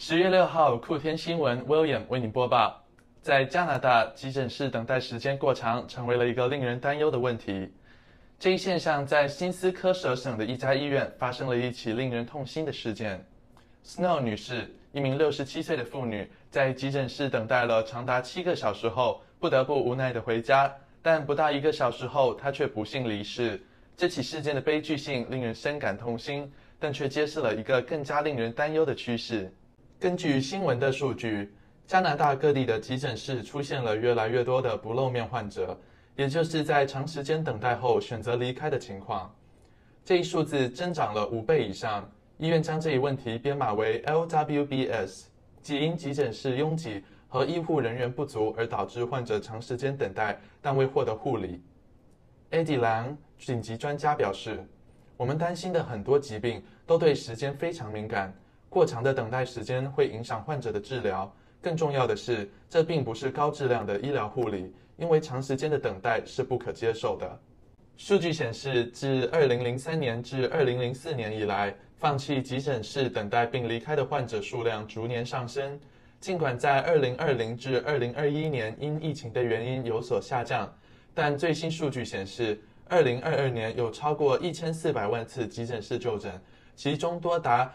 10月6号，酷天新闻 William 为您播报。在加拿大，急诊室等待时间过长成为了一个令人担忧的问题。这一现象在新斯科舍省的一家医院发生了一起令人痛心的事件。Snow 女士，一名67岁的妇女，在急诊室等待了长达7个小时后，不得不无奈地回家。但不到1个小时后，她却不幸离世。这起事件的悲剧性令人深感痛心，但却揭示了一个更加令人担忧的趋势。根据新闻的数据，加拿大各地的急诊室出现了越来越多的不露面患者，也就是在长时间等待后选择离开的情况。这一数字增长了5倍以上。医院将这一问题编码为 LWBS， 即因急诊室拥挤和医护人员不足而导致患者长时间等待但未获得护理。Eddie Lang 紧急专家表示，我们担心的很多疾病都对时间非常敏感，过长的等待时间会影响患者的治疗。更重要的是，这并不是高质量的医疗护理，因为长时间的等待是不可接受的。数据显示，自2003年至2004年以来，放弃急诊室等待并离开的患者数量逐年上升。尽管在2020至2021年因疫情的原因有所下降，但最新数据显示，2022年有超过1400万次急诊室就诊，其中多达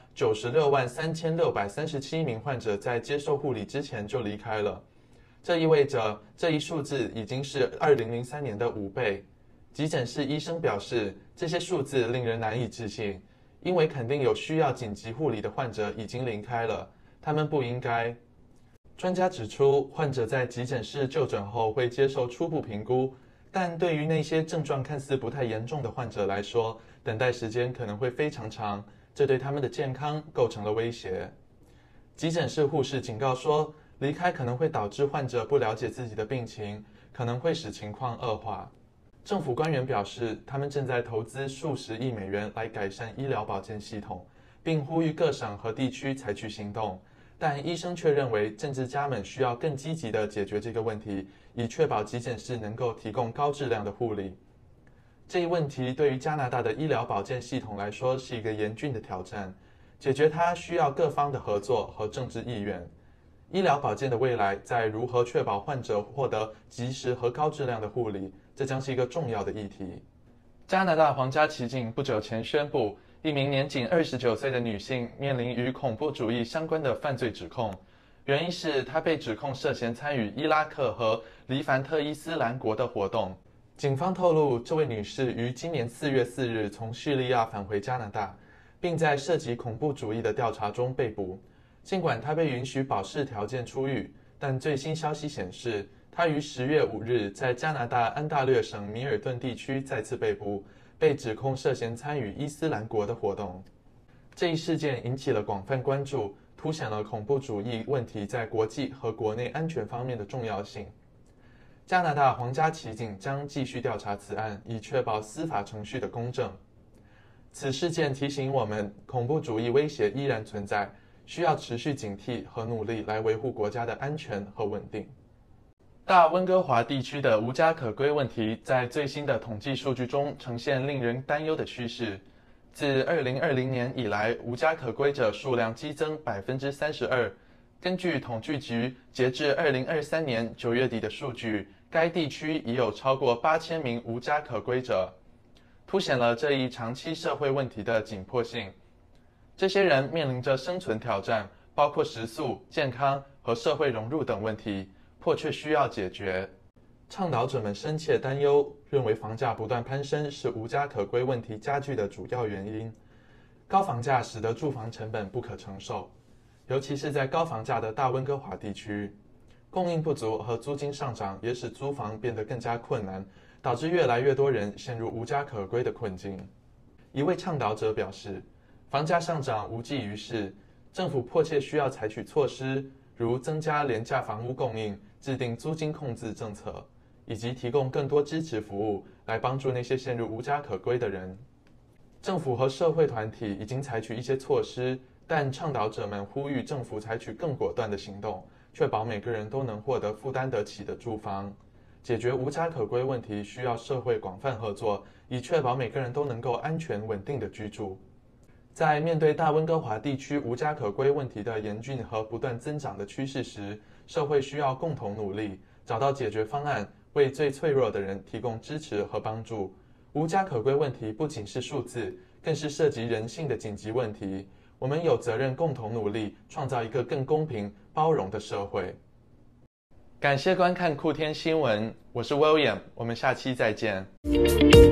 963637名患者在接受护理之前就离开了。这意味着这一数字已经是2003年的5倍。急诊室医生表示，这些数字令人难以置信，因为肯定有需要紧急护理的患者已经离开了，他们不应该。专家指出，患者在急诊室就诊后会接受初步评估，但对于那些症状看似不太严重的患者来说，等待时间可能会非常长，这对他们的健康构成了威胁。急诊室护士警告说，离开可能会导致患者不了解自己的病情，可能会使情况恶化。政府官员表示，他们正在投资数十亿美元来改善医疗保健系统，并呼吁各省和地区采取行动。但医生却认为，政治家们需要更积极地解决这个问题，以确保急诊室能够提供高质量的护理。这一问题对于加拿大的医疗保健系统来说是一个严峻的挑战，解决它需要各方的合作和政治意愿。医疗保健的未来在如何确保患者获得及时和高质量的护理，这将是一个重要的议题。加拿大皇家骑警不久前宣布，一名年仅29岁的女性面临与恐怖主义相关的犯罪指控，原因是她被指控涉嫌参与伊拉克和黎凡特伊斯兰国的活动。警方透露，这位女士于今年4月4日从叙利亚返回加拿大，并在涉及恐怖主义的调查中被捕。尽管她被允许保释条件出狱，但最新消息显示，她于10月5日在加拿大安大略省米尔顿地区再次被捕，被指控涉嫌参与伊斯兰国的活动。这一事件引起了广泛关注，凸显了恐怖主义问题在国际和国内安全方面的重要性。加拿大皇家骑警将继续调查此案，以确保司法程序的公正。此事件提醒我们，恐怖主义威胁依然存在，需要持续警惕和努力来维护国家的安全和稳定。大温哥华地区的无家可归问题在最新的统计数据中呈现令人担忧的趋势。自2020年以来，无家可归者数量激增32%。根据统计局截至2023年9月底的数据，该地区已有超过8000名无家可归者，凸显了这一长期社会问题的紧迫性。这些人面临着生存挑战，包括食宿、健康和社会融入等问题，迫切需要解决。倡导者们深切担忧，认为房价不断攀升是无家可归问题加剧的主要原因。高房价使得住房成本不可承受，尤其是在高房价的大温哥华地区。供应不足和租金上涨也使租房变得更加困难，导致越来越多人陷入无家可归的困境。一位倡导者表示，房价上涨无济于事，政府迫切需要采取措施，如增加廉价房屋供应、制定租金控制政策，以及提供更多支持服务来帮助那些陷入无家可归的人。政府和社会团体已经采取一些措施，但倡导者们呼吁政府采取更果断的行动，确保每个人都能获得负担得起的住房。解决无家可归问题需要社会广泛合作，以确保每个人都能够安全稳定的居住。 在面对大温哥华地区无家可归问题的严峻和不断增长的趋势时，社会需要共同努力，找到解决方案，为最脆弱的人提供支持和帮助。无家可归问题不仅是数字，更是涉及人性的紧急问题。我们有责任共同努力，创造一个更公平、包容的社会。感谢观看酷天新闻，我是 William，我们下期再见。